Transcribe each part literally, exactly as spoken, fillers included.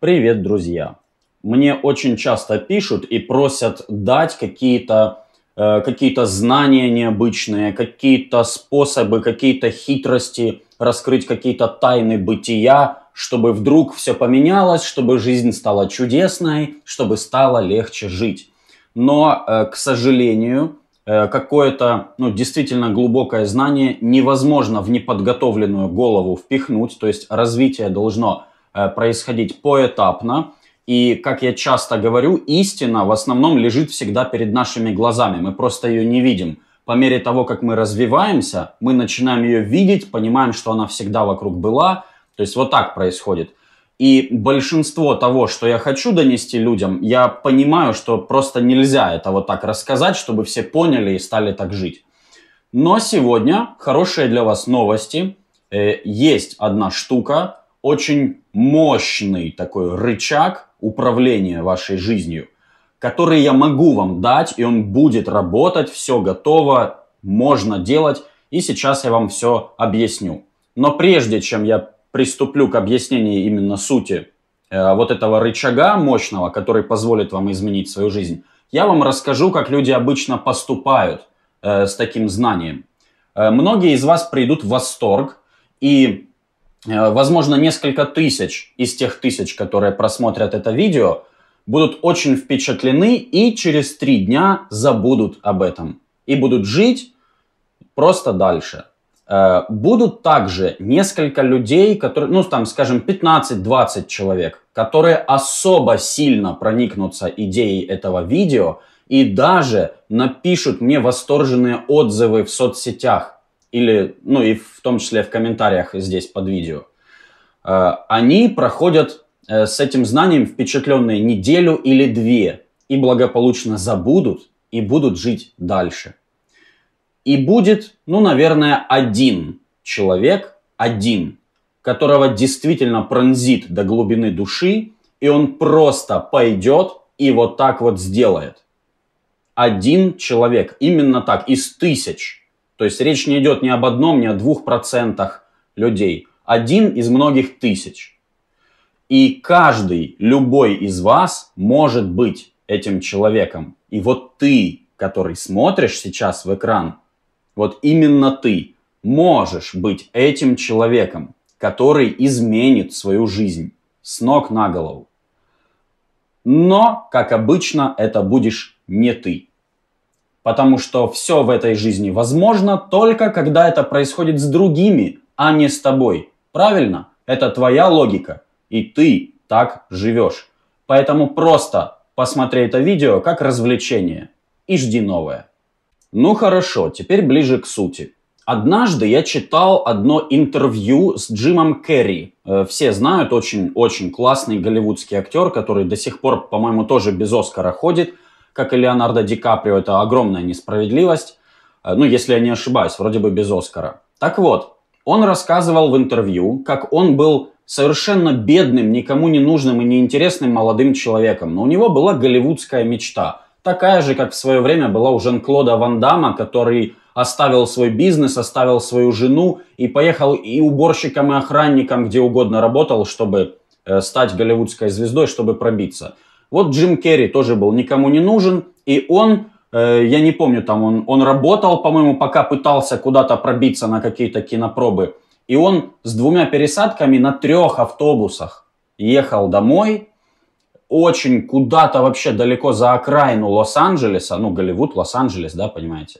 Привет, друзья! Мне очень часто пишут и просят дать какие-то э, какие-то знания необычные, какие-то способы, какие-то хитрости, раскрыть какие-то тайны бытия, чтобы вдруг все поменялось, чтобы жизнь стала чудесной, чтобы стало легче жить. Но, э, к сожалению, э, какое-то ну, действительно глубокое знание невозможно в неподготовленную голову впихнуть, то есть развитие должно происходить поэтапно. И, как я часто говорю, истина в основном лежит всегда перед нашими глазами. Мы просто ее не видим. По мере того, как мы развиваемся, мы начинаем ее видеть, понимаем, что она всегда вокруг была. То есть вот так происходит. И большинство того, что я хочу донести людям, я понимаю, что просто нельзя это вот так рассказать, чтобы все поняли и стали так жить. Но сегодня хорошие для вас новости. Есть одна штука, очень мощный такой рычаг управления вашей жизнью, который я могу вам дать, и он будет работать, все готово, можно делать, и сейчас я вам все объясню. Но прежде чем я приступлю к объяснению именно сути э, вот этого рычага мощного, который позволит вам изменить свою жизнь, я вам расскажу, как люди обычно поступают э, с таким знанием. Э, многие из вас придут в восторг, и возможно, несколько тысяч из тех тысяч, которые просмотрят это видео, будут очень впечатлены и через три дня забудут об этом. И будут жить просто дальше. Будут также несколько людей, которые, ну там, скажем, пятнадцать-двадцать человек, которые особо сильно проникнутся идеей этого видео и даже напишут мне восторженные отзывы в соцсетях. Или, ну и в том числе в комментариях здесь под видео. Они проходят с этим знанием впечатленные неделю или две и благополучно забудут и будут жить дальше. И будет, ну, наверное, один человек, один, которого действительно пронзит до глубины души, и он просто пойдет и вот так вот сделает. Один человек, именно так, из тысяч. То есть речь не идет ни об одном, ни о двух процентах людей. Один из многих тысяч. И каждый, любой из вас может быть этим человеком. И вот ты, который смотришь сейчас в экран, вот именно ты можешь быть этим человеком, который изменит свою жизнь с ног на голову. Но, как обычно, это будешь не ты. Потому что все в этой жизни возможно только когда это происходит с другими, а не с тобой. Правильно? Это твоя логика. И ты так живешь. Поэтому просто посмотри это видео как развлечение. И жди новое. Ну хорошо, теперь ближе к сути. Однажды я читал одно интервью с Джимом Керри. Все знают, очень-очень классный голливудский актер, который до сих пор, по-моему, тоже без Оскара ходит. Как и Леонардо Ди Каприо, это огромная несправедливость. Ну, если я не ошибаюсь, вроде бы без Оскара. Так вот, он рассказывал в интервью, как он был совершенно бедным, никому не нужным и неинтересным молодым человеком. Но у него была голливудская мечта. Такая же, как в свое время была у Жан-Клода Ван Дамма, который оставил свой бизнес, оставил свою жену и поехал и уборщиком, и охранником, где угодно работал, чтобы стать голливудской звездой, чтобы пробиться. Вот Джим Керри тоже был никому не нужен, и он, э, я не помню, там он, он работал, по-моему, пока пытался куда-то пробиться на какие-то кинопробы. И он с двумя пересадками на трех автобусах ехал домой, очень куда-то вообще далеко за окраину Лос-Анджелеса, ну, Голливуд, Лос-Анджелес, да, понимаете.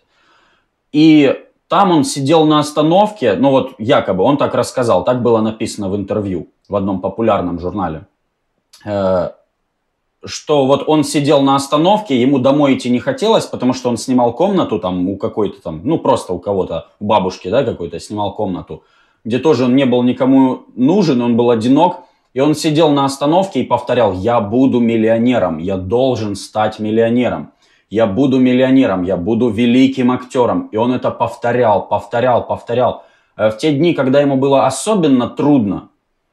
И там он сидел на остановке, ну вот якобы, он так рассказал, так было написано в интервью в одном популярном журнале. Э, что вот он сидел на остановке, ему домой идти не хотелось, потому что он снимал комнату там у какой-то там, ну просто у кого-то, у бабушки, да, какой-то снимал комнату, где тоже он не был никому нужен, он был одинок, и он сидел на остановке и повторял: я буду миллионером, я должен стать миллионером, я буду миллионером, я буду великим актером. И он это повторял, повторял, повторял. В те дни, когда ему было особенно трудно,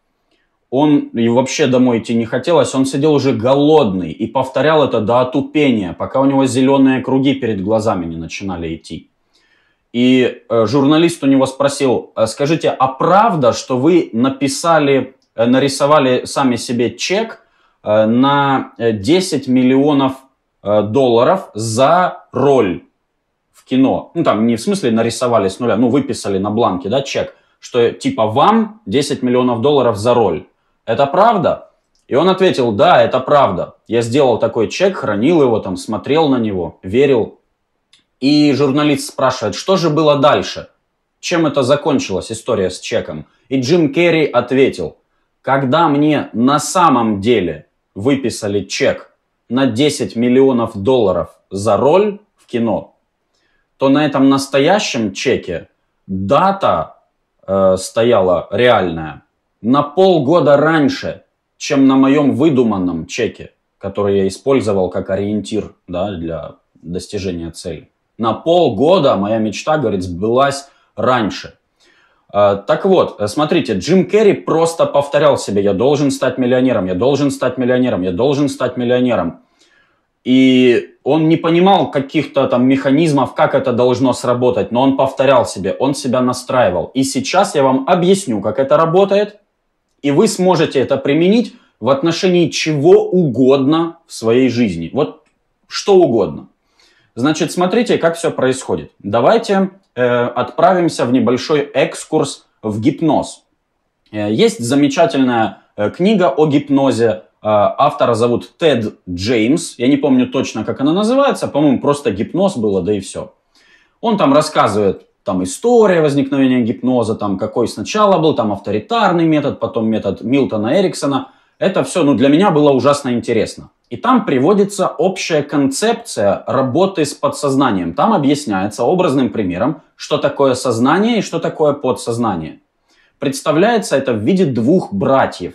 он и вообще домой идти не хотелось, он сидел уже голодный и повторял это до отупения, пока у него зеленые круги перед глазами не начинали идти. И э, журналист у него спросил: скажите, а правда, что вы написали нарисовали сами себе чек на десять миллионов долларов за роль в кино. Ну, там не в смысле нарисовали с нуля, ну, выписали на бланке, да, чек, что типа вам десять миллионов долларов за роль. Это правда? И он ответил, да, это правда. Я сделал такой чек, хранил его, там, смотрел на него, верил. И журналист спрашивает, что же было дальше? Чем это закончилась история с чеком? И Джим Керри ответил, когда мне на самом деле выписали чек на десять миллионов долларов за роль в кино, то на этом настоящем чеке дата э, стояла реальная на полгода раньше, чем на моем выдуманном чеке, который я использовал как ориентир, да, для достижения цели. На полгода моя мечта, говорит, сбылась раньше. Так вот, смотрите, Джим Керри просто повторял себе, я должен стать миллионером, я должен стать миллионером, я должен стать миллионером. И он не понимал каких-то там механизмов, как это должно сработать, но он повторял себе, он себя настраивал. И сейчас я вам объясню, как это работает, и вы сможете это применить в отношении чего угодно в своей жизни. Вот что угодно. Значит, смотрите, как все происходит. Давайте э, отправимся в небольшой экскурс в гипноз. Э, есть замечательная э, книга о гипнозе. Э, автора зовут Тед Джеймс. Я не помню точно, как она называется. По-моему, просто гипноз было, да и все. Он там рассказывает, там история возникновения гипноза, там какой сначала был, там авторитарный метод, потом метод Милтона Эриксона. Это все, ну, для меня было ужасно интересно. И там приводится общая концепция работы с подсознанием. Там объясняется образным примером, что такое сознание и что такое подсознание. Представляется это в виде двух братьев.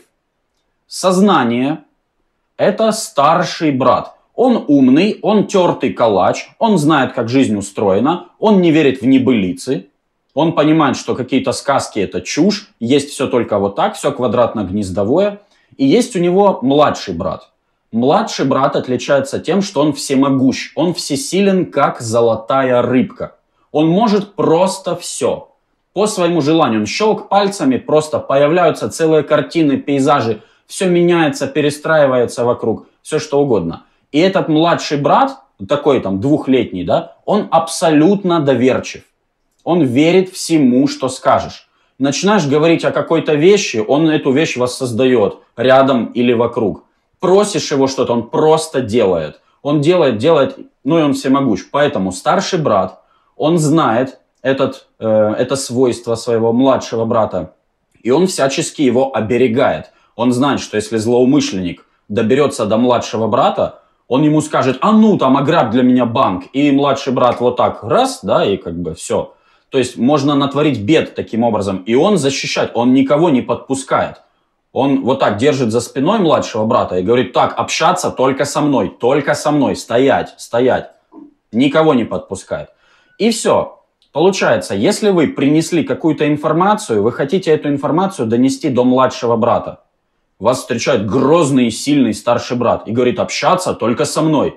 Сознание – это старший брат. Он умный, он тертый калач, он знает, как жизнь устроена, он не верит в небылицы, он понимает, что какие-то сказки – это чушь, есть все только вот так, все квадратно-гнездовое. И есть у него младший брат. Младший брат отличается тем, что он всемогущ, он всесилен, как золотая рыбка. Он может просто все. По своему желанию. Он щелк пальцами, просто появляются целые картины, пейзажи, все меняется, перестраивается вокруг, все что угодно. И этот младший брат, такой там двухлетний, да, он абсолютно доверчив. Он верит всему, что скажешь. Начинаешь говорить о какой-то вещи, он эту вещь воссоздает рядом или вокруг. Просишь его что-то, он просто делает. Он делает, делает, ну и он всемогущ. Поэтому старший брат, он знает этот, э, это свойство своего младшего брата, и он всячески его оберегает. Он знает, что если злоумышленник доберется до младшего брата, он ему скажет, а ну там ограбь для меня банк. И младший брат вот так раз, да, и как бы все. То есть можно натворить бед таким образом. И он защищает, он никого не подпускает. Он вот так держит за спиной младшего брата и говорит, так, общаться только со мной, только со мной, стоять, стоять. Никого не подпускает. И все. Получается, если вы принесли какую-то информацию, вы хотите эту информацию донести до младшего брата. Вас встречает грозный и сильный старший брат и говорит, общаться только со мной.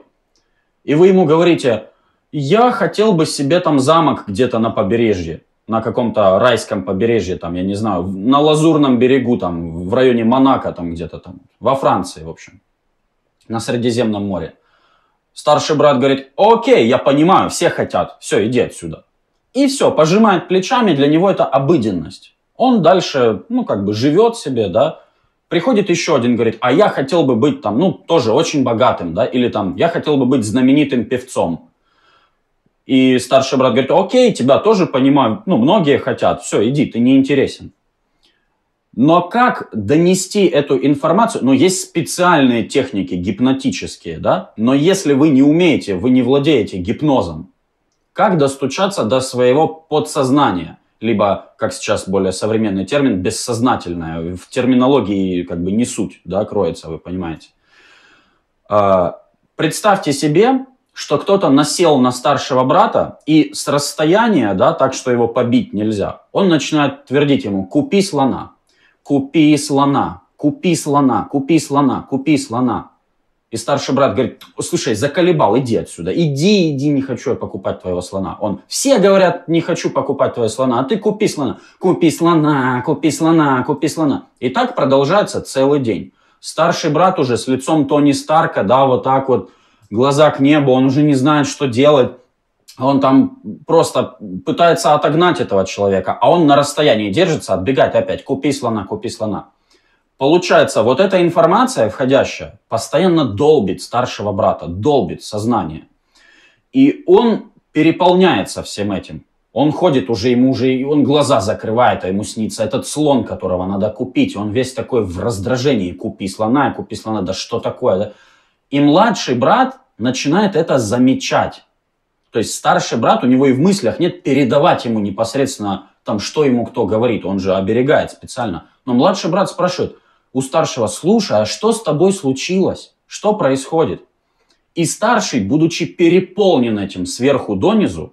И вы ему говорите, я хотел бы себе там замок где-то на побережье. На каком-то райском побережье, там, я не знаю, на Лазурном берегу, там, в районе Монако, там, где-то там, во Франции, в общем, на Средиземном море. Старший брат говорит, окей, я понимаю, все хотят, все, иди отсюда. И все, пожимает плечами, для него это обыденность. Он дальше, ну, как бы живет себе, да. Приходит еще один, говорит, а я хотел бы быть там, ну, тоже очень богатым, да, или там, я хотел бы быть знаменитым певцом. И старший брат говорит, окей, тебя тоже понимаю, ну, многие хотят, все, иди, ты не интересен. Но как донести эту информацию? Ну, есть специальные техники гипнотические, да, но если вы не умеете, вы не владеете гипнозом, как достучаться до своего подсознания? Либо, как сейчас более современный термин, бессознательное. В терминологии как бы не суть, да, кроется, вы понимаете. Представьте себе, что кто-то насел на старшего брата, и с расстояния, да, так что его побить нельзя, он начинает твердить ему, купи слона, купи слона, купи слона, купи слона, купи слона. И старший брат говорит: слушай, заколебал, иди отсюда, иди, иди, не хочу я покупать твоего слона. Он: все говорят, не хочу покупать твоего слона, а ты купи слона, купи слона, купи слона, купи слона. И так продолжается целый день. Старший брат уже с лицом Тони Старка, да, вот так вот, глаза к небу, он уже не знает, что делать. Он там просто пытается отогнать этого человека, а он на расстоянии держится, отбегает опять: купи слона, купи слона. Получается, вот эта информация входящая постоянно долбит старшего брата, долбит сознание. И он переполняется всем этим. Он ходит уже, ему уже, он глаза закрывает, а ему снится этот слон, которого надо купить. Он весь такой в раздражении: купи слона, купи слона, да что такое, да? И младший брат начинает это замечать. То есть старший брат, у него и в мыслях нет передавать ему непосредственно, там, что ему кто говорит. Он же оберегает специально. Но младший брат спрашивает у старшего: слушай, а что с тобой случилось? Что происходит? И старший, будучи переполнен этим сверху донизу,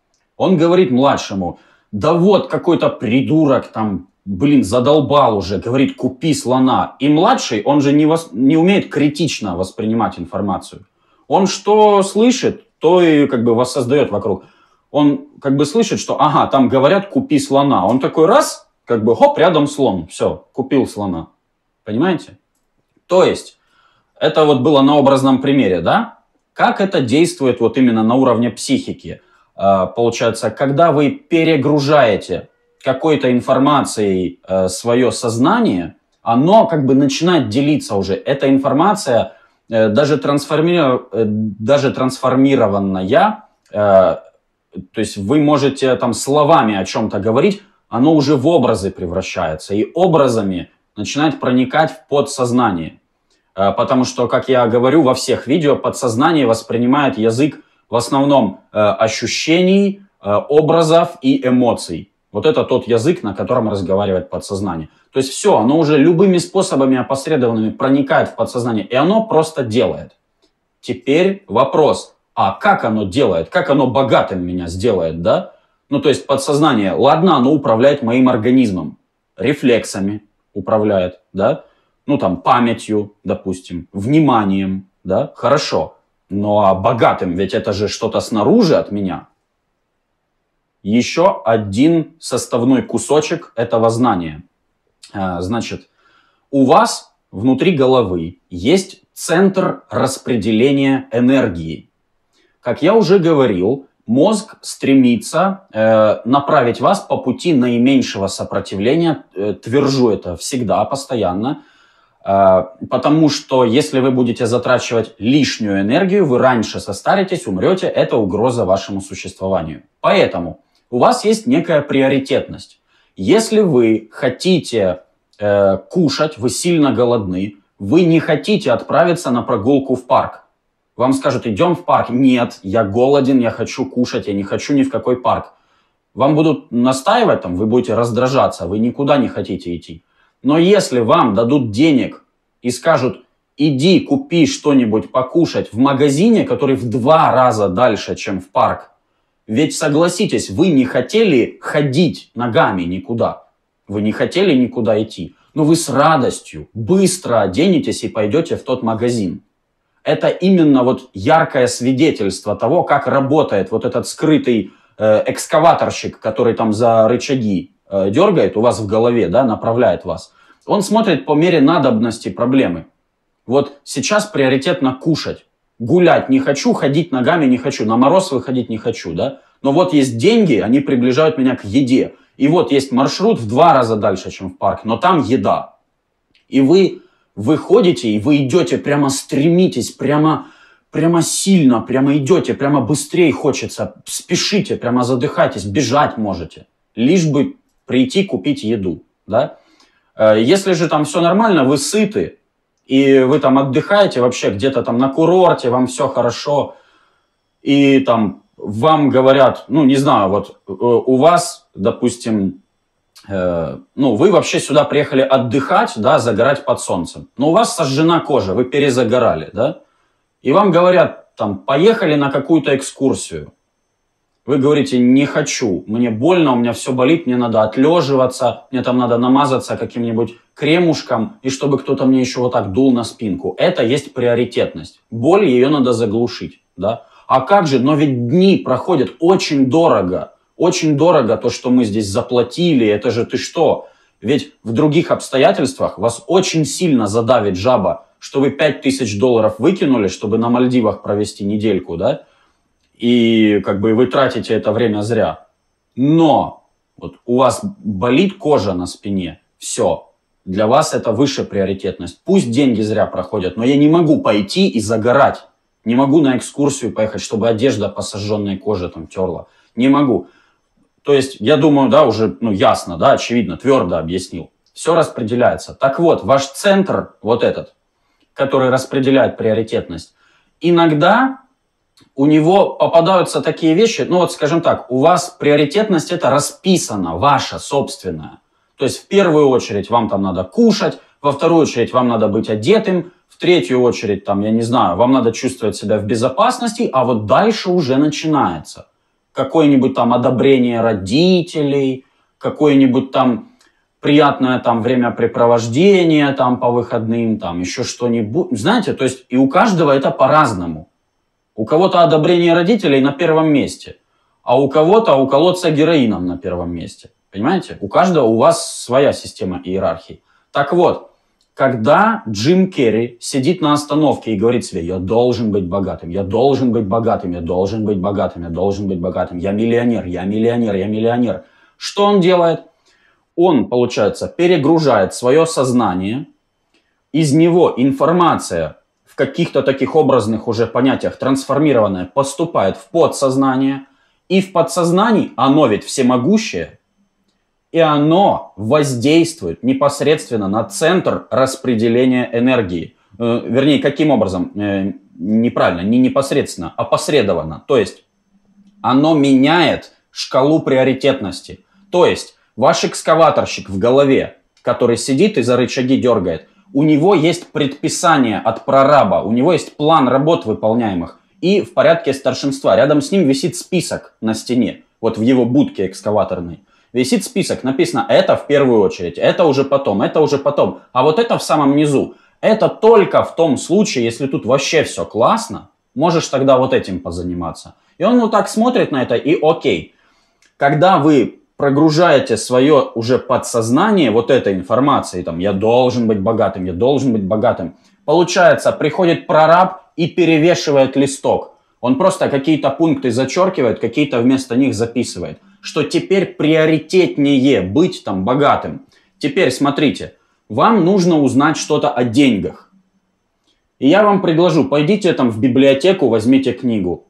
он говорит младшему: да вот какой-то придурок там, блин, задолбал уже, говорит, купи слона. И младший, он же не, вос... не умеет критично воспринимать информацию. Он что слышит, то и как бы воссоздает вокруг. Он как бы слышит, что ага, там говорят, купи слона. Он такой раз, как бы хоп, рядом слон. Все, купил слона. Понимаете? То есть, это вот было на образном примере, да? Как это действует вот именно на уровне психики? Получается, когда вы перегружаете какой-то информацией свое сознание, оно как бы начинает делиться уже. Эта информация, даже, трансформи... даже трансформированная, то есть вы можете там словами о чем-то говорить, оно уже в образы превращается. И образами начинает проникать в подсознание. Потому что, как я говорю во всех видео, подсознание воспринимает язык в основном э, ощущений, э, образов и эмоций. Вот это тот язык, на котором разговаривает подсознание. То есть все, оно уже любыми способами опосредованными проникает в подсознание, и оно просто делает. Теперь вопрос: а как оно делает? Как оно богатым меня сделает, да? Ну, то есть подсознание, ладно, оно управляет моим организмом, рефлексами управляет, да? Ну, там, памятью, допустим, вниманием, да? Хорошо. Ну, а богатым, ведь это же что-то снаружи от меня. Еще один составной кусочек этого знания. Значит, у вас внутри головы есть центр распределения энергии. Как я уже говорил, мозг стремится э, направить вас по пути наименьшего сопротивления. Э, твержу это всегда, постоянно. Потому что если вы будете затрачивать лишнюю энергию, вы раньше состаритесь, умрете, это угроза вашему существованию. Поэтому у вас есть некая приоритетность. Если вы хотите э, кушать, вы сильно голодны, вы не хотите отправиться на прогулку в парк. Вам скажут: идем в парк. Нет, я голоден, я хочу кушать, я не хочу ни в какой парк. Вам будут настаивать, там, вы будете раздражаться, вы никуда не хотите идти. Но если вам дадут денег и скажут: иди купи что-нибудь покушать в магазине, который в два раза дальше, чем в парк. Ведь согласитесь, вы не хотели ходить ногами никуда. Вы не хотели никуда идти. Но вы с радостью быстро оденетесь и пойдете в тот магазин. Это именно вот яркое свидетельство того, как работает вот этот скрытый э, экскаваторщик, который там за рычаги э, дергает у вас в голове, да, направляет вас. Он смотрит по мере надобности проблемы. Вот сейчас приоритетно кушать. Гулять не хочу, ходить ногами не хочу, на мороз выходить не хочу, да? Но вот есть деньги, они приближают меня к еде. И вот есть маршрут в два раза дальше, чем в парк, но там еда. И вы выходите, и вы идете, прямо стремитесь, прямо, прямо сильно, прямо идете, прямо быстрее хочется, спешите, прямо задыхайтесь, бежать можете. Лишь бы прийти купить еду, да? Если же там все нормально, вы сыты, и вы там отдыхаете вообще где-то там на курорте, вам все хорошо, и там вам говорят, ну не знаю, вот у вас, допустим, э, ну вы вообще сюда приехали отдыхать, да, загорать под солнцем, но у вас сожжена кожа, вы перезагорали, да, и вам говорят, там, поехали на какую-то экскурсию. Вы говорите, не хочу, мне больно, у меня все болит, мне надо отлеживаться, мне там надо намазаться каким-нибудь кремушком, и чтобы кто-то мне еще вот так дул на спинку. Это есть приоритетность. Боль, ее надо заглушить, да. А как же, но ведь дни проходят очень дорого, очень дорого то, что мы здесь заплатили, это же ты что? Ведь в других обстоятельствах вас очень сильно задавит жаба, что вы пять тысяч долларов выкинули, чтобы на Мальдивах провести недельку, да? И как бы вы тратите это время зря. Но вот у вас болит кожа на спине, все. Для вас это выше приоритетность. Пусть деньги зря проходят, но я не могу пойти и загорать. Не могу на экскурсию поехать, чтобы одежда по сожженной коже там терла. Не могу. То есть, я думаю, да, уже ну, ясно, да, очевидно, твердо объяснил. Все распределяется. Так вот, ваш центр, вот этот, который распределяет приоритетность, иногда у него попадаются такие вещи, ну вот скажем так, у вас приоритетность это расписана, ваша собственная. То есть в первую очередь вам там надо кушать, во вторую очередь вам надо быть одетым, в третью очередь там, я не знаю, вам надо чувствовать себя в безопасности, а вот дальше уже начинается. Какое-нибудь там одобрение родителей, какое-нибудь там приятное там времяпрепровождение там по выходным, там еще что-нибудь. Знаете, то есть и у каждого это по-разному. У кого-то одобрение родителей на первом месте, а у кого-то уколоться героином на первом месте. Понимаете? У каждого у вас своя система иерархии. Так вот, когда Джим Керри сидит на остановке и говорит себе, я должен быть богатым, я должен быть богатым, я должен быть богатым, я должен быть богатым, я миллионер, я миллионер, я миллионер. Что он делает? Он, получается, перегружает свое сознание, из него информация в каких-то таких образных уже понятиях трансформированная поступает в подсознание, и в подсознании оно ведь всемогущее, и оно воздействует непосредственно на центр распределения энергии. Э, вернее, каким образом? Э, неправильно, не непосредственно, а посредованно. То есть, оно меняет шкалу приоритетности. То есть, ваш экскаваторщик в голове, который сидит и за рычаги дергает, у него есть предписание от прораба, у него есть план работ выполняемых. И в порядке старшинства рядом с ним висит список на стене, вот в его будке экскаваторной. Висит список, написано это в первую очередь, это уже потом, это уже потом. А вот это в самом низу. Это только в том случае, если тут вообще все классно, можешь тогда вот этим позаниматься. И он вот так смотрит на это и окей. Когда вы прогружаете свое уже подсознание вот этой информацией, там, я должен быть богатым, я должен быть богатым, получается, приходит прораб и перевешивает листок. Он просто какие-то пункты зачеркивает, какие-то вместо них записывает. Что теперь приоритетнее быть там богатым. Теперь смотрите, вам нужно узнать что-то о деньгах. И я вам предложу, пойдите там в библиотеку, возьмите книгу.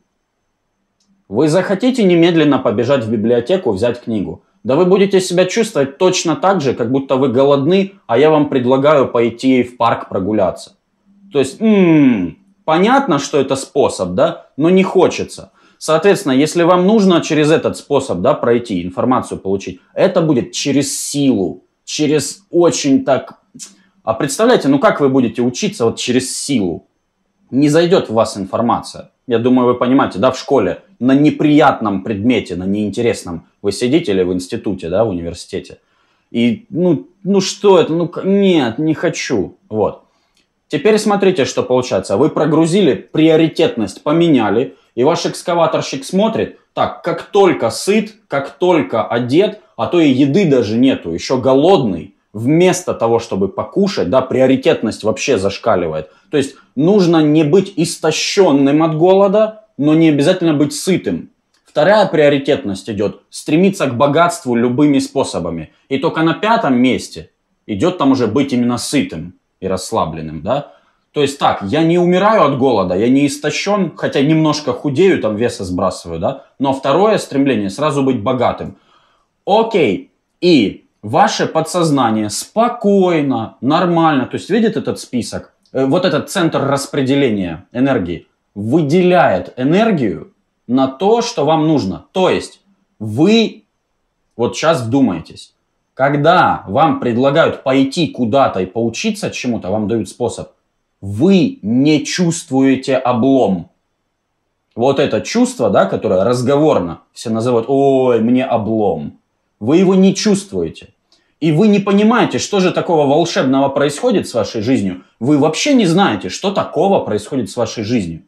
Вы захотите немедленно побежать в библиотеку, взять книгу. Да вы будете себя чувствовать точно так же, как будто вы голодны, а я вам предлагаю пойти в парк прогуляться. То есть, м-м, понятно, что это способ, да, но не хочется. Соответственно, если вам нужно через этот способ, да, пройти, информацию получить, это будет через силу, через очень так... А представляете, ну как вы будете учиться вот через силу? Не зайдет в вас информация. Я думаю, вы понимаете, да, в школе на неприятном предмете, на неинтересном вы сидите или в институте, да, в университете. И, ну, ну что это, ну нет, не хочу. Вот. Теперь смотрите, что получается. Вы прогрузили, приоритетность поменяли, и ваш экскаваторщик смотрит, так, как только сыт, как только одет, а то и еды даже нету, еще голодный, вместо того, чтобы покушать, да, приоритетность вообще зашкаливает. То есть нужно не быть истощенным от голода, но не обязательно быть сытым. Вторая приоритетность идет, стремиться к богатству любыми способами. И только на пятом месте идет там уже быть именно сытым и расслабленным, да. То есть так, я не умираю от голода, я не истощен, хотя немножко худею, там веса сбрасываю, да. Но второе стремление сразу быть богатым. Окей, и ваше подсознание спокойно, нормально, то есть видит этот список, вот этот центр распределения энергии, выделяет энергию на то, что вам нужно. То есть вы, вот сейчас вдумайтесь, когда вам предлагают пойти куда-то и поучиться чему-то, вам дают способ, вы не чувствуете облом. Вот это чувство, да, которое разговорно все называют, ой, мне облом. Вы его не чувствуете. И вы не понимаете, что же такого волшебного происходит с вашей жизнью. Вы вообще не знаете, что такого происходит с вашей жизнью.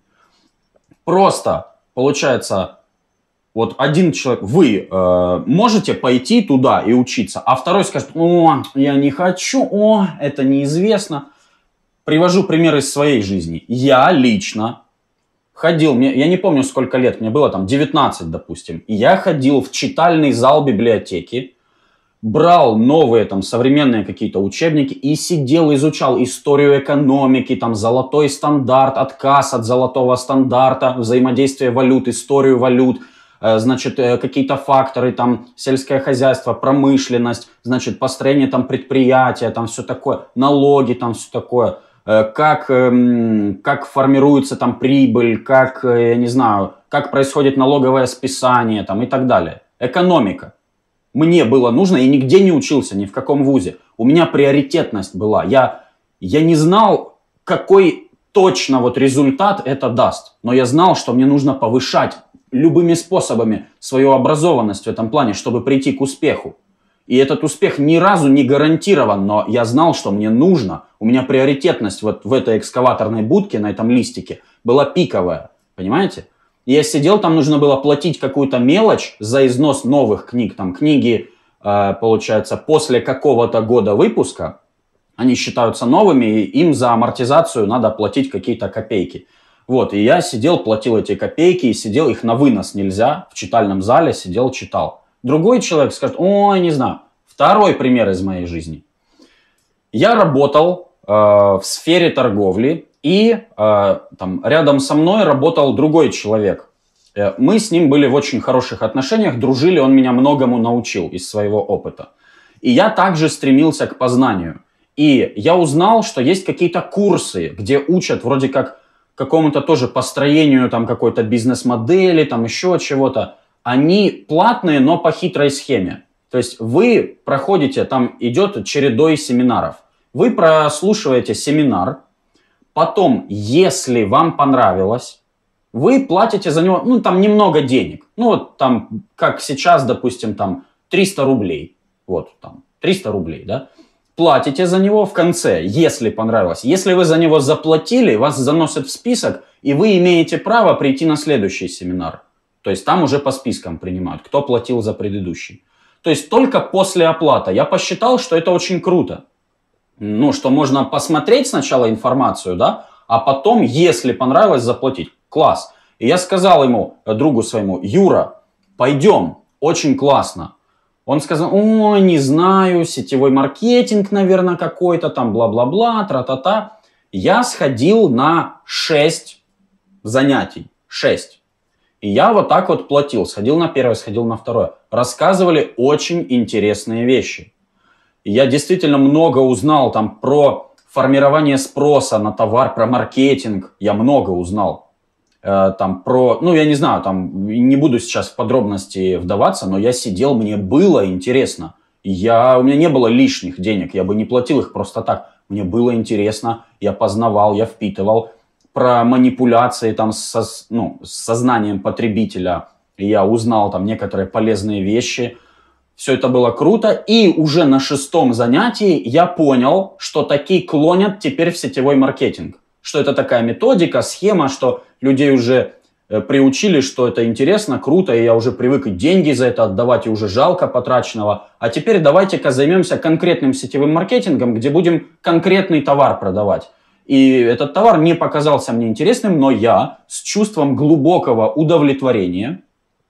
Просто, получается, вот один человек, вы э, можете пойти туда и учиться, а второй скажет, о, я не хочу, о, это неизвестно. Привожу пример из своей жизни. Я лично ходил, мне, я не помню сколько лет, мне было там девятнадцать, допустим, и я ходил в читальный зал библиотеки, брал новые там современные какие-то учебники и сидел, изучал историю экономики, там золотой стандарт, отказ от золотого стандарта, взаимодействие валют, историю валют, э, значит, э, какие-то факторы, там сельское хозяйство, промышленность, значит, построение там предприятия, там все такое, налоги, там все такое, э, как, э, как формируется там прибыль, как, э, я не знаю, как происходит налоговое списание там и так далее. Экономика. Мне было нужно, я нигде не учился, ни в каком вузе. У меня приоритетность была. Я, я не знал, какой точно вот результат это даст. Но я знал, что мне нужно повышать любыми способами свою образованность в этом плане, чтобы прийти к успеху. И этот успех ни разу не гарантирован, но я знал, что мне нужно. У меня приоритетность вот в этой экскаваторной будке, на этом листике, была пиковая. Понимаете? Я сидел, там нужно было платить какую-то мелочь за износ новых книг. Там книги, э, получается, после какого-то года выпуска, они считаются новыми, и им за амортизацию надо платить какие-то копейки. Вот, и я сидел, платил эти копейки, и сидел, их на вынос нельзя, в читальном зале сидел, читал. Другой человек скажет, ой, не знаю. Второй пример из моей жизни. Я работал э, в сфере торговли, и э, там, рядом со мной работал другой человек. Э, мы с ним были в очень хороших отношениях, дружили, он меня многому научил из своего опыта. И я также стремился к познанию. И я узнал, что есть какие-то курсы, где учат вроде как какому-то тоже построению там, какой-то бизнес-модели, там еще чего-то. Они платные, но по хитрой схеме. То есть вы проходите, там идет чередой семинаров. Вы прослушиваете семинар. Потом, если вам понравилось, вы платите за него, ну, там, немного денег. Ну, вот там, как сейчас, допустим, там, триста рублей. Вот, там, триста рублей, да. Платите за него в конце, если понравилось. Если вы за него заплатили, вас заносят в список, и вы имеете право прийти на следующий семинар. То есть, там уже по спискам принимают, кто платил за предыдущий. То есть, только после оплаты. Я посчитал, что это очень круто. Ну, что можно посмотреть сначала информацию, да, а потом, если понравилось, заплатить. Класс. И я сказал ему, другу своему, Юра, пойдем, очень классно. Он сказал, ой, не знаю, сетевой маркетинг, наверное, какой-то, там, бла-бла-бла, тра-та-та. Я сходил на шесть занятий, шесть. И я вот так вот платил, сходил на первое, сходил на второе. Рассказывали очень интересные вещи. Я действительно много узнал там про формирование спроса на товар, про маркетинг. Я много узнал. Э, там про, ну я не знаю, там не буду сейчас в подробности вдаваться, но я сидел, мне было интересно. Я, у меня не было лишних денег, я бы не платил их просто так. Мне было интересно, я познавал, я впитывал. Про манипуляции там со, ну, с сознанием потребителя я узнал там некоторые полезные вещи. Все это было круто, и уже на шестом занятии я понял, что такие клонят теперь в сетевой маркетинг. Что это такая методика, схема, что людей уже э, приучили, что это интересно, круто, и я уже привык и деньги за это отдавать, и уже жалко потраченного. А теперь давайте-ка займемся конкретным сетевым маркетингом, где будем конкретный товар продавать. И этот товар не показался мне интересным, но я с чувством глубокого удовлетворения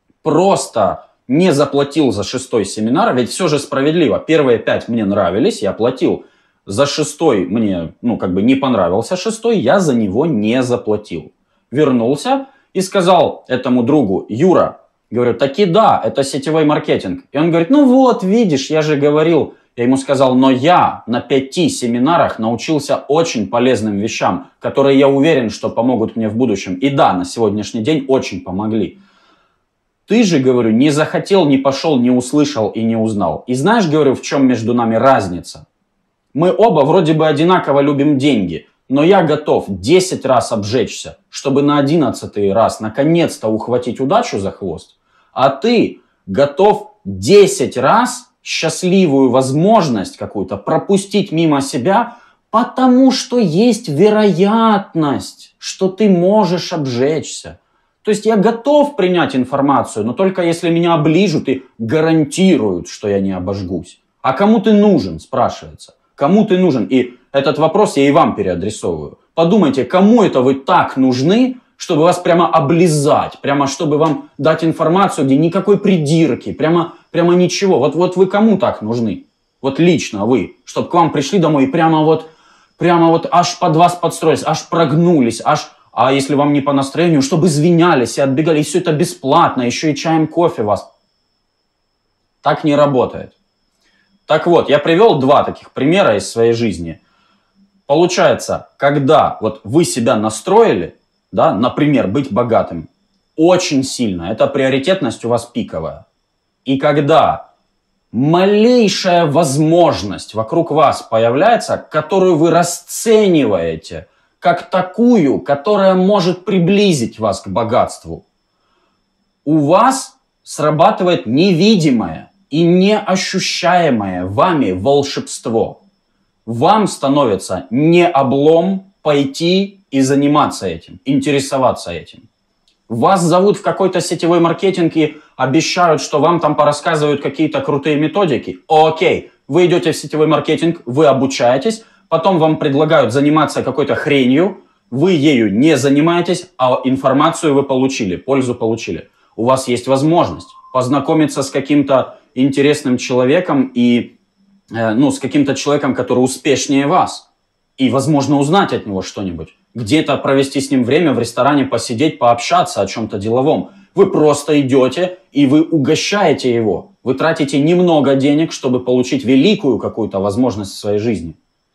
просто не заплатил за шестой семинар, ведь все же справедливо. Первые пять мне нравились, я платил. За шестой мне, ну, как бы не понравился шестой, я за него не заплатил. Вернулся и сказал этому другу, Юра, говорю, таки да, это сетевой маркетинг. И он говорит, ну вот, видишь, я же говорил. Я ему сказал, но я на пяти семинарах научился очень полезным вещам, которые, я уверен, что помогут мне в будущем. И да, на сегодняшний день очень помогли. Ты же, говорю, не захотел, не пошел, не услышал и не узнал. И знаешь, говорю, в чем между нами разница? Мы оба вроде бы одинаково любим деньги, Но я готов десять раз обжечься, чтобы на одиннадцатый раз наконец-то ухватить удачу за хвост. А ты готов десять раз счастливую возможность какую-то пропустить мимо себя, потому что есть вероятность, что ты можешь обжечься. То есть я готов принять информацию, но только если меня оближут и гарантируют, что я не обожгусь. А кому ты нужен, спрашивается. Кому ты нужен? И этот вопрос я и вам переадресовываю. Подумайте, кому это вы так нужны, чтобы вас прямо облизать, прямо чтобы вам дать информацию, где никакой придирки, прямо, прямо ничего. Вот, вот вы кому так нужны? Вот лично вы, чтобы к вам пришли домой и прямо вот, прямо вот аж под вас подстроились, аж прогнулись, аж... А если вам не по настроению, чтобы извинялись и отбегали, и все это бесплатно, еще и чаем, кофе вас. Так не работает. Так вот, я привел два таких примера из своей жизни. Получается, когда вот вы себя настроили, да, например, быть богатым, очень сильно, эта приоритетность у вас пиковая. И когда малейшая возможность вокруг вас появляется, которую вы расцениваете как такую, которая может приблизить вас к богатству, у вас срабатывает невидимое и неощущаемое вами волшебство. Вам становится не облом пойти и заниматься этим, интересоваться этим. Вас зовут в какой-то сетевой маркетинг и обещают, что вам там порассказывают какие-то крутые методики. Окей, вы идете в сетевой маркетинг, вы обучаетесь, потом вам предлагают заниматься какой-то хренью, вы ею не занимаетесь, а информацию вы получили, пользу получили. У вас есть возможность познакомиться с каким-то интересным человеком и, э, ну, с каким-то человеком, который успешнее вас. И, возможно, узнать от него что-нибудь. Где-то провести с ним время, в ресторане посидеть, пообщаться о чем-то деловом. Вы просто идете и вы угощаете его. Вы тратите немного денег, чтобы получить великую какую-то возможность в своей жизни.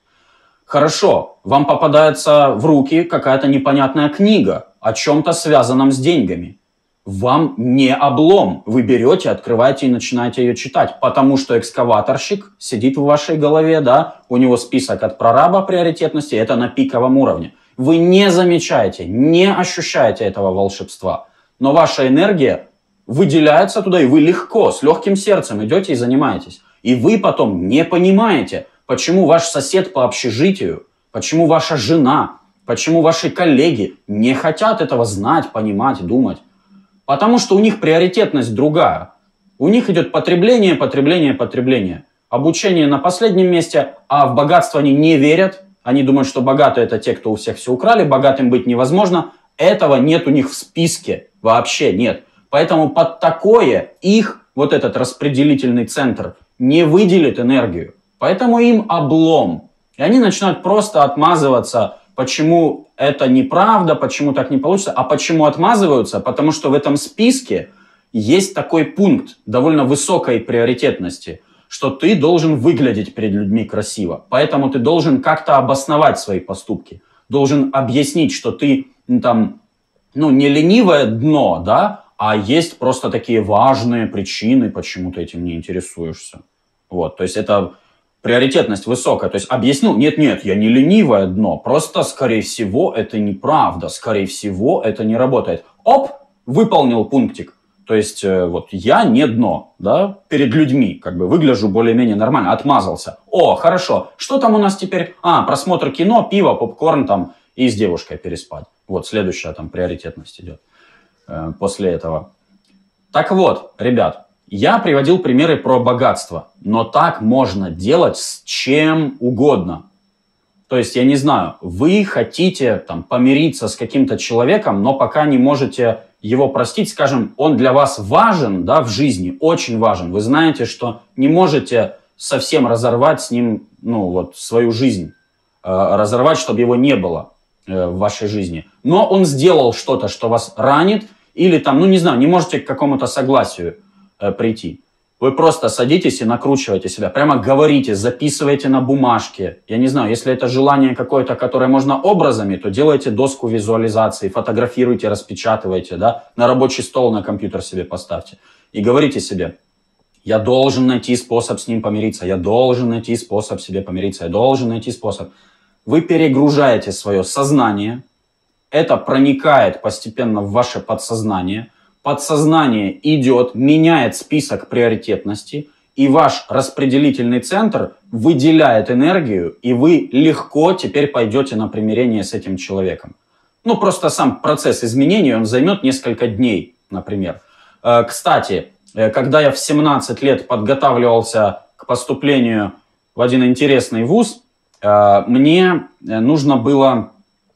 Хорошо, вам попадается в руки какая-то непонятная книга о чем-то связанном с деньгами. Вам не облом. Вы берете, открываете и начинаете ее читать, потому что экскаваторщик сидит в вашей голове, да, у него список от прораба приоритетности, это на пиковом уровне. Вы не замечаете, не ощущаете этого волшебства, но ваша энергия выделяется туда, и вы легко, с легким сердцем идете и занимаетесь. И вы потом не понимаете, почему ваш сосед по общежитию, почему ваша жена, почему ваши коллеги не хотят этого знать, понимать, думать. Потому что у них приоритетность другая. У них идет потребление, потребление, потребление. Обучение на последнем месте, а в богатство они не верят. Они думают, что богатые это те, кто у всех все украли, богатым быть невозможно. Этого нет у них в списке, вообще нет. Поэтому под такое их вот этот распределительный центр не выделит энергию. Поэтому им облом. И они начинают просто отмазываться, почему это неправда, почему так не получится. А почему отмазываются? Потому что в этом списке есть такой пункт довольно высокой приоритетности, что ты должен выглядеть перед людьми красиво. Поэтому ты должен как-то обосновать свои поступки. Должен объяснить, что ты ну, там, ну, не ленивое дно, да, а есть просто такие важные причины, почему ты этим не интересуешься. Вот, то есть это приоритетность высокая. То есть объяснил, нет-нет, я не ленивое дно, просто, скорее всего, это неправда, скорее всего, это не работает. Оп, выполнил пунктик. То есть э, вот я не дно, да, перед людьми, как бы выгляжу более-менее нормально, отмазался. О, хорошо, что там у нас теперь? А, просмотр кино, пиво, попкорн там и с девушкой переспать. Вот следующая там приоритетность идет э, после этого. Так вот, ребят, я приводил примеры про богатство, но так можно делать с чем угодно. То есть, я не знаю, вы хотите там помириться с каким-то человеком, но пока не можете его простить, скажем, он для вас важен, да, в жизни, очень важен. Вы знаете, что не можете совсем разорвать с ним, ну, вот, свою жизнь, э, разорвать, чтобы его не было э, в вашей жизни. Но он сделал что-то, что вас ранит, или там, ну, не знаю, не можете к какому-то согласию э, прийти. Вы просто садитесь и накручиваете себя. Прямо говорите, записывайте на бумажке. Я не знаю, если это желание какое-то, которое можно образами, то делайте доску визуализации, фотографируйте, распечатывайте, да, на рабочий стол, на компьютер себе поставьте. И говорите себе, я должен найти способ с ним помириться, я должен найти способ себе помириться, я должен найти способ. вы перегружаете свое сознание, это проникает постепенно в ваше подсознание, подсознание идет, меняет список приоритетности, и ваш распределительный центр выделяет энергию, и вы легко теперь пойдете на примирение с этим человеком. Ну, просто сам процесс изменений, он займет несколько дней, например. Кстати, когда я в семнадцать лет подготавливался к поступлению в один интересный вуз, мне нужно было,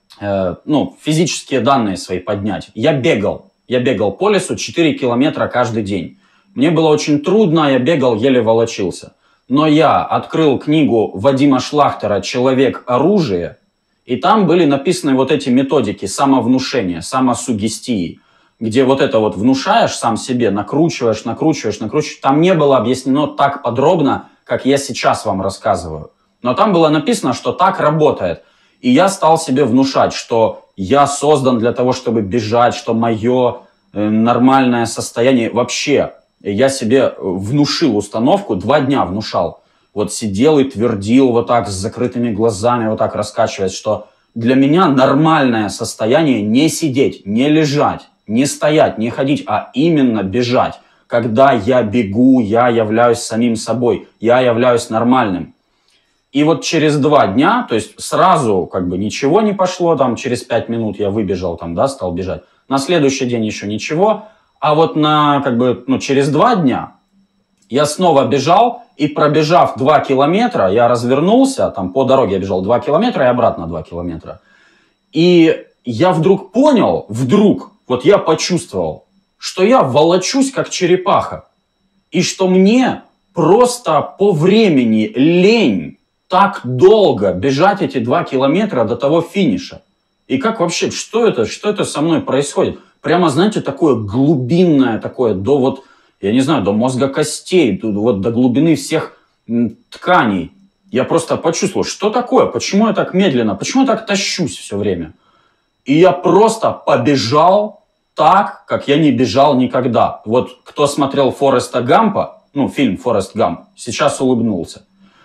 ну, физические данные свои поднять. Я бегал, я бегал по лесу четыре километра каждый день. Мне было очень трудно, я бегал, еле волочился. Но я открыл книгу Вадима Шлахтера «Человек-оружие», и там были написаны вот эти методики самовнушения, самосугестии, где вот это вот внушаешь сам себе, накручиваешь, накручиваешь, накручиваешь. Там не было объяснено так подробно, как я сейчас вам рассказываю. Но там было написано, что так работает. И я стал себе внушать, что я создан для того, чтобы бежать, что мое э, нормальное состояние вообще... Я себе внушил установку, два дня внушал. Вот сидел и твердил вот так с закрытыми глазами, вот так раскачиваясь, что для меня нормальное состояние не сидеть, не лежать, не стоять, не ходить, а именно бежать. Когда я бегу, я являюсь самим собой, я являюсь нормальным. И вот через два дня, то есть сразу как бы ничего не пошло, там через пять минут я выбежал, там, да, стал бежать. На следующий день еще ничего. А вот на, как бы, ну, через два дня я снова бежал, и пробежав два километра, я развернулся, там по дороге я бежал два километра и обратно два километра. И я вдруг понял, вдруг, вот я почувствовал, что я волочусь как черепаха. И что мне просто по времени лень так долго бежать эти два километра до того финиша. И как вообще, что это, что это со мной происходит? Прямо, знаете, такое глубинное, такое, до вот, я не знаю, до мозга костей, вот до глубины всех тканей. Я просто почувствовал, что такое, почему я так медленно, почему я так тащусь все время. И я просто побежал так, как я не бежал никогда. Вот кто смотрел Фореста Гампа, ну, фильм «Форест Гамп», сейчас улыбнулся.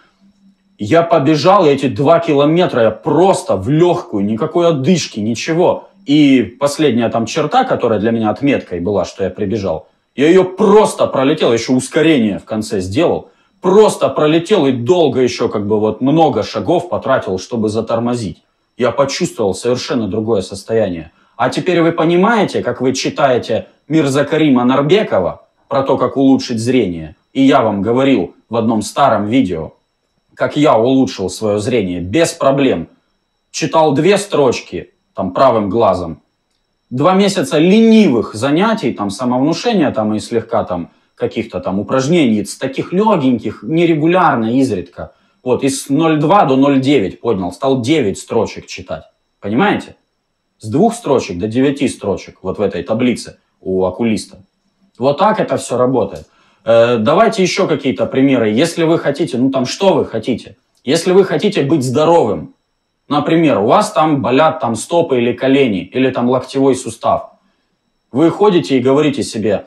Я побежал, и эти два километра я просто в легкую, никакой одышки, ничего. И последняя там черта, которая для меня отметкой была, что я прибежал, я ее просто пролетел, еще ускорение в конце сделал, просто пролетел и долго еще как бы вот много шагов потратил, чтобы затормозить. Я почувствовал совершенно другое состояние. А теперь вы понимаете, как вы читаете Мирзакарима Нарбекова про то, как улучшить зрение. И я вам говорил в одном старом видео, как я улучшил свое зрение без проблем. Читал две строчки, там правым глазом. Два месяца ленивых занятий, там самовнушения, там и слегка там каких-то там упражнений, таких легеньких, нерегулярно, изредка. Вот, из ноль два до ноль девять поднял, стал девять строчек читать. Понимаете? С двух строчек до девяти строчек, вот в этой таблице у окулиста. Вот так это все работает. Э, давайте еще какие-то примеры. Если вы хотите, ну там что вы хотите? Если вы хотите быть здоровым, например, у вас там болят там стопы или колени, или там локтевой сустав. Вы ходите и говорите себе: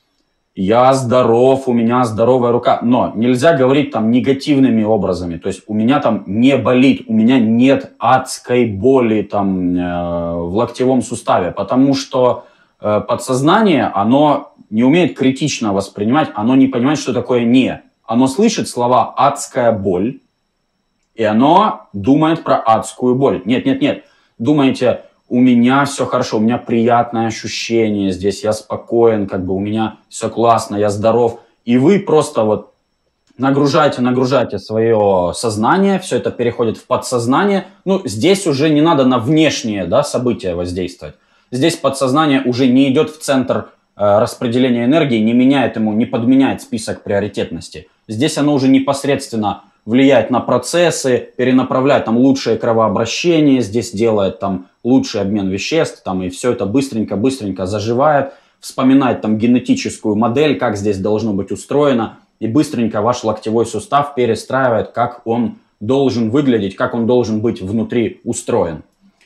я здоров, у меня здоровая рука. Но нельзя говорить там негативными образами. То есть у меня там не болит, у меня нет адской боли там э, в локтевом суставе. Потому что э, подсознание, оно не умеет критично воспринимать, оно не понимает, что такое «не». Оно слышит слова «адская боль», и оно думает про адскую боль. Нет, нет, нет. Думаете, у меня все хорошо, у меня приятное ощущение здесь, я спокоен, как бы у меня все классно, я здоров. И вы просто вот нагружаете, нагружаете свое сознание, все это переходит в подсознание. Ну, здесь уже не надо на внешние, да, события воздействовать. Здесь подсознание уже не идет в центр э, распределения энергии, не меняет ему, не подменяет список приоритетности. Здесь оно уже непосредственно влияет на процессы, перенаправляет там лучшее кровообращение, здесь делает там лучший обмен веществ, там и все это быстренько-быстренько заживает, вспоминает там генетическую модель, как здесь должно быть устроено, и быстренько ваш локтевой сустав перестраивает, как он должен выглядеть, как он должен быть внутри устроен.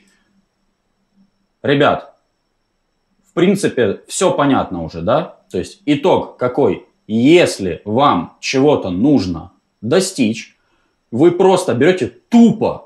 Ребят, в принципе, все понятно уже, да? То есть итог какой? Если вам чего-то нужно достичь, вы просто берете тупо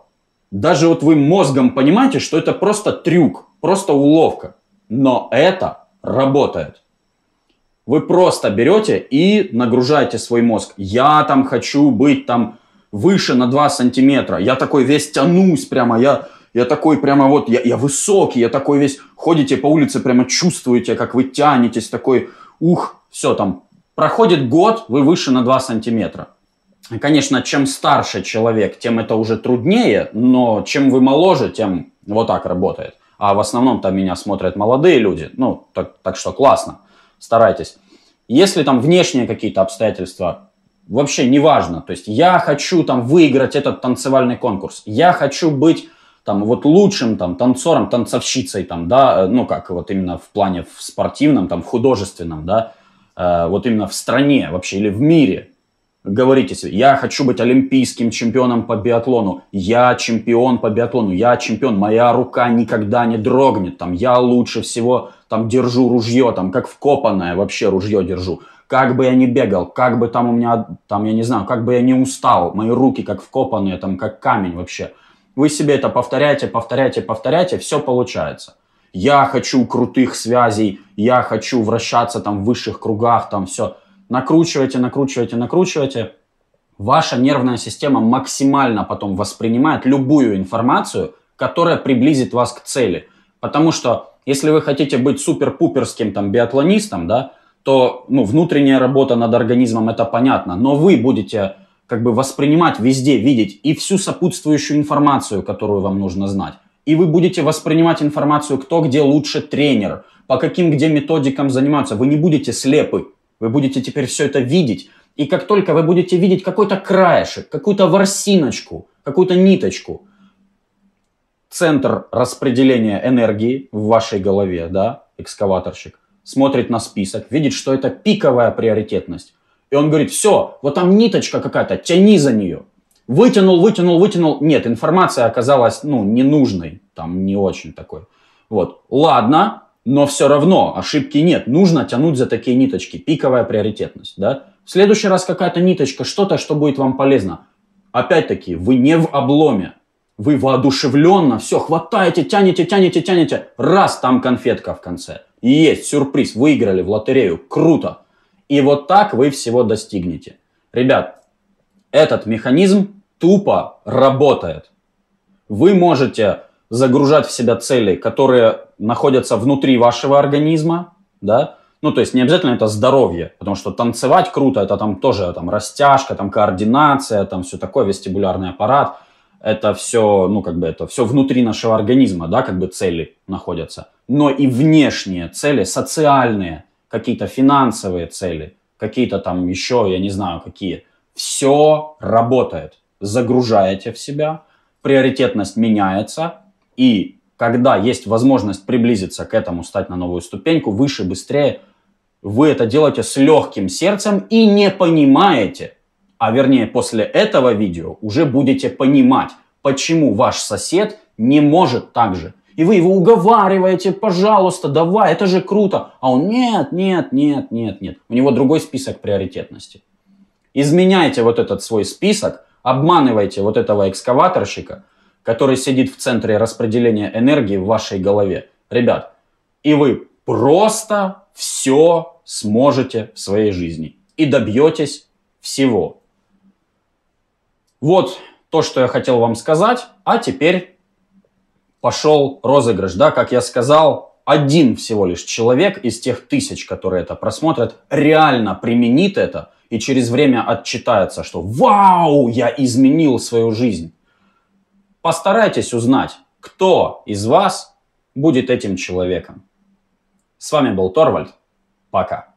Даже вот вы мозгом понимаете, что это просто трюк, просто уловка. Но это работает. Вы просто берете и нагружаете свой мозг. Я там хочу быть там выше на два сантиметра. Я такой весь тянусь прямо. Я, я такой прямо вот, я, я высокий. Я такой весь, ходите по улице, прямо чувствуете, как вы тянетесь. Такой, ух, все там. Проходит год, вы выше на два сантиметра. И, конечно, чем старше человек, тем это уже труднее. Но чем вы моложе, тем вот так работает. А в основном там меня смотрят молодые люди. Ну, так, так что классно. Старайтесь. Если там внешние какие-то обстоятельства, вообще не важно. То есть я хочу там выиграть этот танцевальный конкурс. Я хочу быть там вот лучшим там танцором, танцовщицей там, да, ну как вот именно в плане в спортивном, там в художественном, да, э, вот именно в стране вообще или в мире. Говорите себе, я хочу быть олимпийским чемпионом по биатлону, я чемпион по биатлону, я чемпион, моя рука никогда не дрогнет, там, я лучше всего там держу ружье, там, как вкопанное вообще ружье держу. Как бы я ни бегал, как бы там у меня, там, я не знаю, как бы я не устал, мои руки как вкопанные, там, как камень вообще. Вы себе это повторяете, повторяете, повторяете, все получается. Я хочу крутых связей, я хочу вращаться там в высших кругах, там, все. Накручиваете, накручиваете, накручиваете. Ваша нервная система максимально потом воспринимает любую информацию, которая приблизит вас к цели. Потому что если вы хотите быть супер-пуперским там биатлонистом, да, то ну, внутренняя работа над организмом, это понятно. Но вы будете как бы воспринимать везде, видеть и всю сопутствующую информацию, которую вам нужно знать. И вы будете воспринимать информацию, кто где лучше тренер, по каким где методикам занимаются. Вы не будете слепы. Вы будете теперь все это видеть. И как только вы будете видеть какой-то краешек, какую-то ворсиночку, какую-то ниточку, центр распределения энергии в вашей голове, да, экскаваторщик, смотрит на список, видит, что это пиковая приоритетность. И он говорит, все, вот там ниточка какая-то, тяни за нее. Вытянул, вытянул, вытянул. Нет, информация оказалась, ну, ненужной, там, не очень такой. Вот, ладно. Но все равно ошибки нет. Нужно тянуть за такие ниточки. Пиковая приоритетность. Да? В следующий раз какая-то ниточка, что-то, что будет вам полезно. Опять-таки, вы не в обломе. Вы воодушевленно все хватаете, тянете, тянете, тянете. Раз, там конфетка в конце. И есть сюрприз. Выиграли в лотерею. Круто. И вот так вы всего достигнете. Ребят, этот механизм тупо работает. Вы можете загружать в себя цели, которые находятся внутри вашего организма, да, ну, то есть не обязательно это здоровье, потому что танцевать круто, это там тоже там растяжка, там координация, там все такое, вестибулярный аппарат, это все, ну, как бы это все внутри нашего организма, да, как бы цели находятся, но и внешние цели, социальные, какие-то финансовые цели, какие-то там еще, я не знаю, какие, все работает, загружаете в себя, приоритетность меняется. И когда есть возможность приблизиться к этому, стать на новую ступеньку, выше, быстрее, вы это делаете с легким сердцем и не понимаете, а вернее после этого видео уже будете понимать, почему ваш сосед не может так же. И вы его уговариваете, пожалуйста, давай, это же круто. А он нет, нет, нет, нет, нет. У него другой список приоритетности. Изменяйте вот этот свой список, обманывайте вот этого экскаваторщика, который сидит в центре распределения энергии в вашей голове. Ребят, и вы просто все сможете в своей жизни. И добьетесь всего. Вот то, что я хотел вам сказать. А теперь пошел розыгрыш. Да, как я сказал, один всего лишь человек из тех тысяч, которые это просмотрят, реально применит это и через время отчитается, что «Вау, я изменил свою жизнь». Постарайтесь узнать, кто из вас будет этим человеком. С вами был Торвальд. Пока.